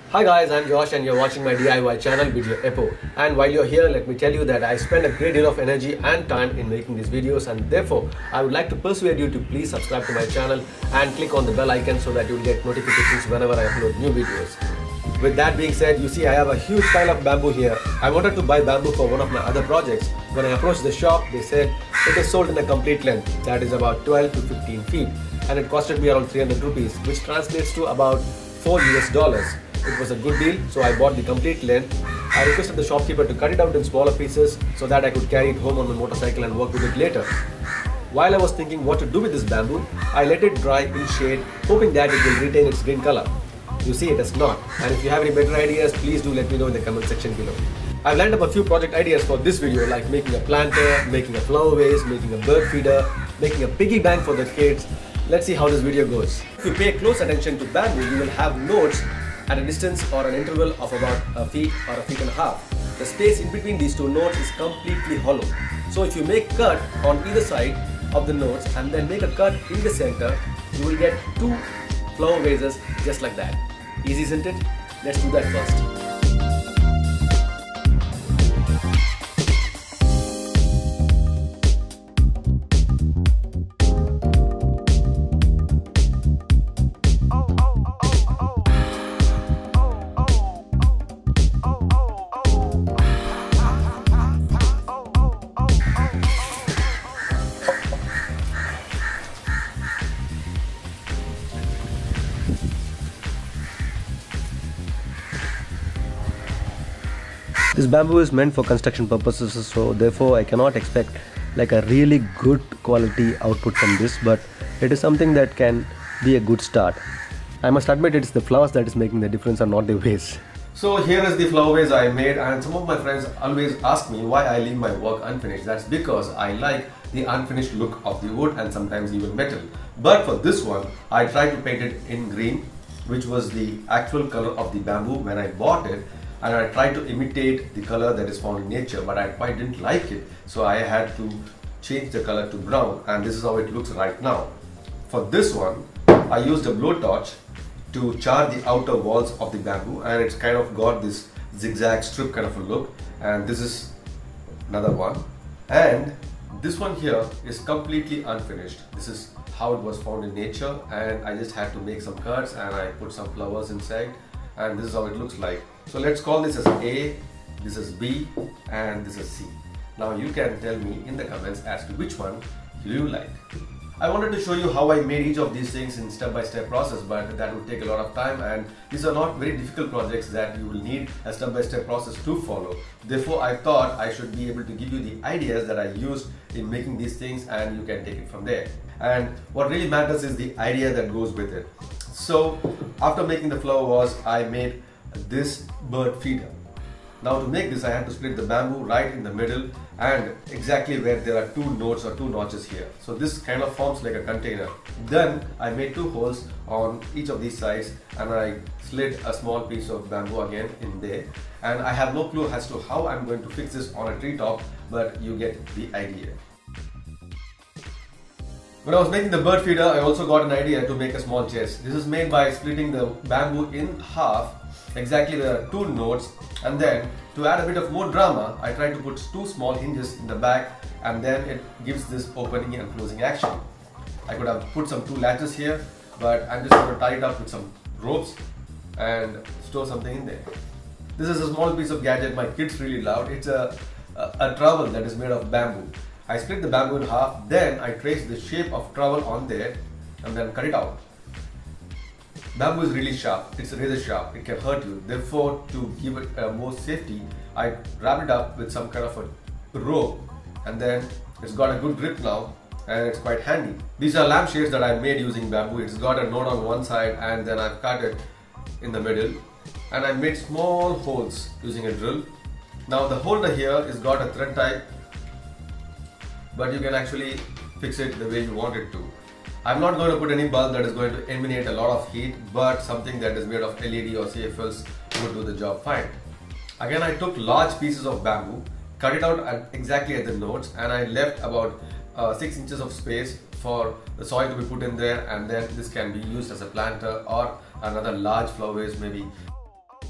Hi guys, I'm Josh and you're watching my DIY channel Video Epo. And while you're here, let me tell you that I spend a great deal of energy and time in making these videos, and therefore I would like to persuade you to please subscribe to my channel and click on the bell icon so that you'll get notifications whenever I upload new videos. With that being said, you see I have a huge pile of bamboo here. I wanted to buy bamboo for one of my other projects. When I approached the shop, they said it is sold in a complete length, that is about 12 to 15 feet, and it costed me around 300 rupees, which translates to about $4 US. It was a good deal, so I bought the complete length. I requested the shopkeeper to cut it out in smaller pieces so that I could carry it home on my motorcycle and work with it later. While I was thinking what to do with this bamboo, I let it dry in shade, hoping that it will retain its green color. You see, it does not. And if you have any better ideas, please do let me know in the comment section below. I've lined up a few project ideas for this video, like making a planter, making a flower vase, making a bird feeder, making a piggy bank for the kids. Let's see how this video goes. If you pay close attention to bamboo, you will have nodes at a distance or an interval of about a feet or a feet and a half. The space in between these two nodes is completely hollow. So if you make cut on either side of the nodes and then make a cut in the center, you will get two flower vases just like that. Easy, isn't it? Let's do that first. This bamboo is meant for construction purposes, so therefore I cannot expect like a really good quality output from this, but it is something that can be a good start. I must admit it's the flowers that is making the difference and not the vase. So here is the flower vase I made, and some of my friends always ask me why I leave my work unfinished. That's because I like the unfinished look of the wood and sometimes even metal. But for this one, I tried to paint it in green, which was the actual color of the bamboo when I bought it. And I tried to imitate the color that is found in nature, but I quite didn't like it, so I had to change the color to brown, and this is how it looks right now. For this one, I used a blowtorch to char the outer walls of the bamboo, and it's kind of got this zigzag strip kind of a look. And this is another one, and this one here is completely unfinished. This is how it was found in nature, and I just had to make some cuts and I put some flowers inside, and this is how it looks like. So let's call this as A, this is B, and this is C. Now you can tell me in the comments as to which one you like. I wanted to show you how I made each of these things in step-by-step process, but that would take a lot of time, and these are not very difficult projects that you will need a step-by-step process to follow. Therefore, I thought I should be able to give you the ideas that I used in making these things, and you can take it from there. And what really matters is the idea that goes with it. So after making the flower vase, I made this bird feeder. Now to make this, I had to split the bamboo right in the middle and exactly where there are two nodes or two notches here. So this kind of forms like a container. Then I made two holes on each of these sides, and I slid a small piece of bamboo again in there. And I have no clue as to how I'm going to fix this on a treetop, but you get the idea. When I was making the bird feeder, I also got an idea to make a small chest. This is made by splitting the bamboo in half. Exactly, there are two nodes, and then to add a bit of more drama, I tried to put two small hinges in the back, and then it gives this opening and closing action. I could have put some two latches here, but I'm just going to tie it up with some ropes and store something in there. This is a small piece of gadget my kids really loved. It's a trowel that is made of bamboo. I split the bamboo in half, then I traced the shape of trowel on there and then cut it out. Bamboo is really sharp, it's razor sharp, it can hurt you. Therefore, to give it more safety, I wrapped it up with some kind of a rope, and then it's got a good grip now, and it's quite handy. These are lampshades that I made using bamboo. It's got a node on one side, and then I've cut it in the middle, and I made small holes using a drill. Now the holder here is got a thread type, but you can actually fix it the way you want it to. I'm not going to put any bulb that is going to emanate a lot of heat, but something that is made of LED or CFLs would do the job fine. Again, I took large pieces of bamboo, cut it out exactly at the nodes, and I left about 6 inches of space for the soil to be put in there, and then this can be used as a planter or another large flower vase maybe.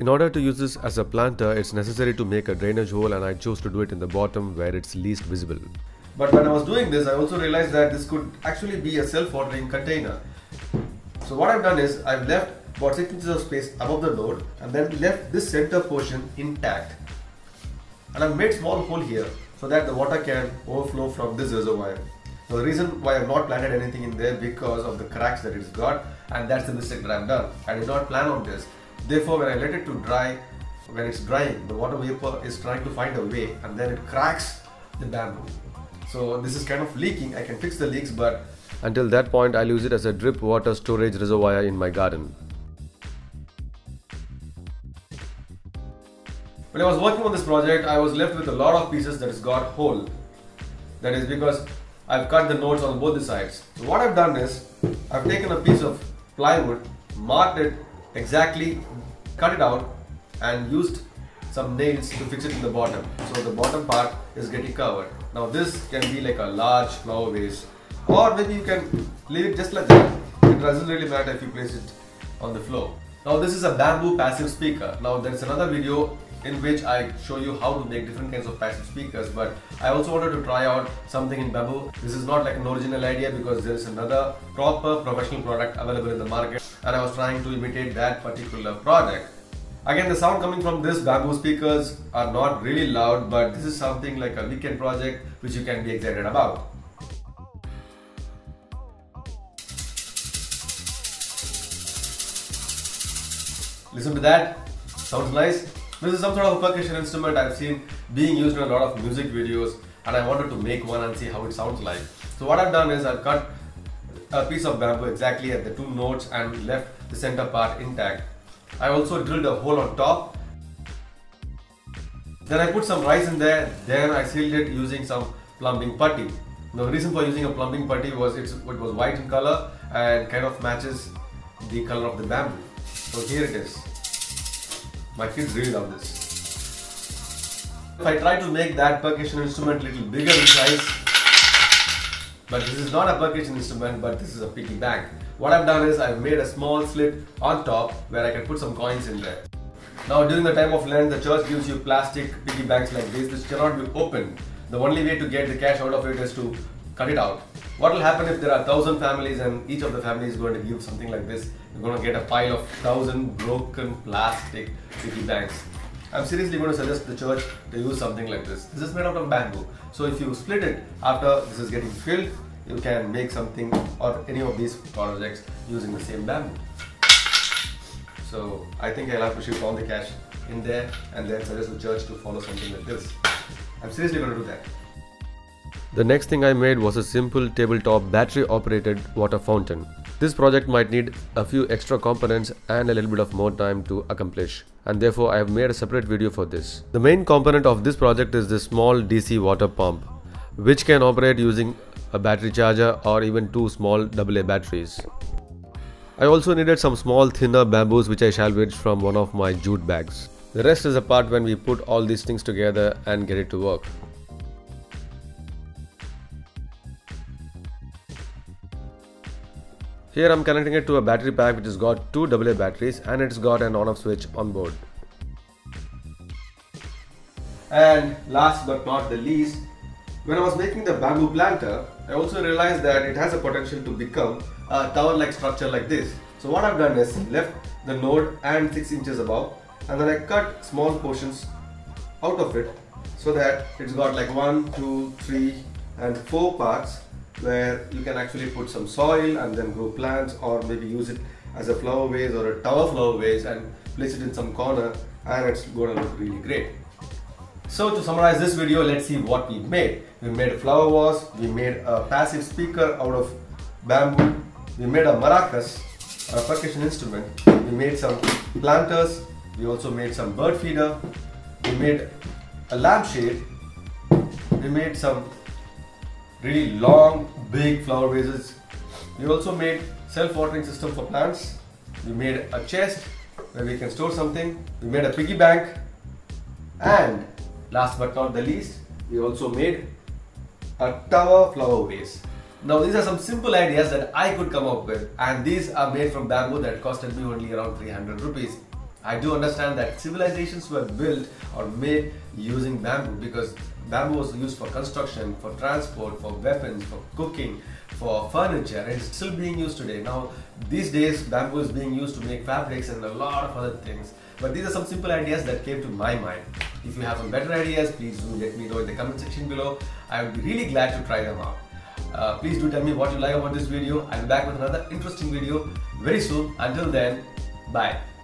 In order to use this as a planter, it's necessary to make a drainage hole, and I chose to do it in the bottom where it's least visible. But when I was doing this, I also realized that this could actually be a self-watering container. So what I've done is I've left about 6 inches of space above the node and then left this center portion intact. And I've made small hole here so that the water can overflow from this reservoir. Now the reason why I've not planted anything in there because of the cracks that it's got, and that's the mistake that I've done. I did not plan on this. Therefore, when I let it to dry, when it's drying, the water vapor is trying to find a way and then it cracks the bamboo. So this is kind of leaking. I can fix the leaks, but until that point, I'll use it as a drip water storage reservoir in my garden. When I was working on this project, I was left with a lot of pieces that has got hole. That is because I've cut the nodes on both the sides. So what I've done is, I've taken a piece of plywood, marked it exactly, cut it out and used some nails to fix it in the bottom. So the bottom part is getting covered. Now this can be like a large flower vase, or maybe you can leave it just like that. It doesn't really matter if you place it on the floor. Now this is a bamboo passive speaker. Now there's another video in which I show you how to make different kinds of passive speakers, but I also wanted to try out something in bamboo. This is not like an original idea because there is another proper professional product available in the market, and I was trying to imitate that particular product. Again, the sound coming from this bamboo speakers are not really loud, but this is something like a weekend project which you can be excited about. Listen to that, sounds nice. This is some sort of a percussion instrument I've seen being used in a lot of music videos, and I wanted to make one and see how it sounds like. So what I've done is I've cut a piece of bamboo exactly at the two nodes and left the center part intact. I also drilled a hole on top. Then I put some rice in there, then I sealed it using some plumbing putty. The reason for using a plumbing putty was it was white in color and kind of matches the color of the bamboo. So here it is. My kids really love this. If I try to make that percussion instrument a little bigger in size, but this is not a percussion instrument, but this is a piggy bank. What I've done is I've made a small slit on top where I can put some coins in there. Now during the time of Lent, the church gives you plastic piggy banks like this which cannot be opened. The only way to get the cash out of it is to cut it out. What will happen if there are 1,000 families and each of the families is going to give something like this? You're going to get a pile of 1,000 broken plastic piggy banks. I'm seriously going to suggest the church to use something like this. This is made out of bamboo. So if you split it after this is getting filled, you can make something or any of these projects using the same bamboo. So I think I'll have to shift all the cash in there and then suggest the church to follow something like this. I'm seriously going to do that. The next thing I made was a simple tabletop battery operated water fountain. This project might need a few extra components and a little bit of more time to accomplish, and therefore I have made a separate video for this. The main component of this project is this small DC water pump, which can operate using a battery charger or even two small AA batteries. I also needed some small thinner bamboos which I salvaged from one of my jute bags. The rest is the part when we put all these things together and get it to work. Here I'm connecting it to a battery pack which has got two AA batteries and it's got an on-off switch on board. And last but not the least, when I was making the bamboo planter, I also realized that it has a potential to become a tower-like structure like this. So what I've done is left the node and 6 inches above, and then I cut small portions out of it so that it's got like 1, 2, 3 and 4 parts where you can actually put some soil and then grow plants, or maybe use it as a flower vase or a tower flower vase and place it in some corner, and it's going to look really great. So to summarize this video, let's see what we made. We made a flower vase, we made a passive speaker out of bamboo, we made a maracas, a percussion instrument, we made some planters, we also made some bird feeder, we made a lampshade, we made some really long big flower vases, we also made self-watering system for plants, we made a chest where we can store something, we made a piggy bank, and last but not the least, we also made a tower flower vase. Now these are some simple ideas that I could come up with, and these are made from bamboo that costed me only around 300 rupees. I do understand that civilizations were built or made using bamboo, because bamboo was used for construction, for transport, for weapons, for cooking, for furniture, and it's still being used today. Now, these days, bamboo is being used to make fabrics and a lot of other things. But these are some simple ideas that came to my mind. If you have some better ideas, please do let me know in the comment section below. I would be really glad to try them out. Please do tell me what you like about this video. I'll be back with another interesting video very soon. Until then, bye.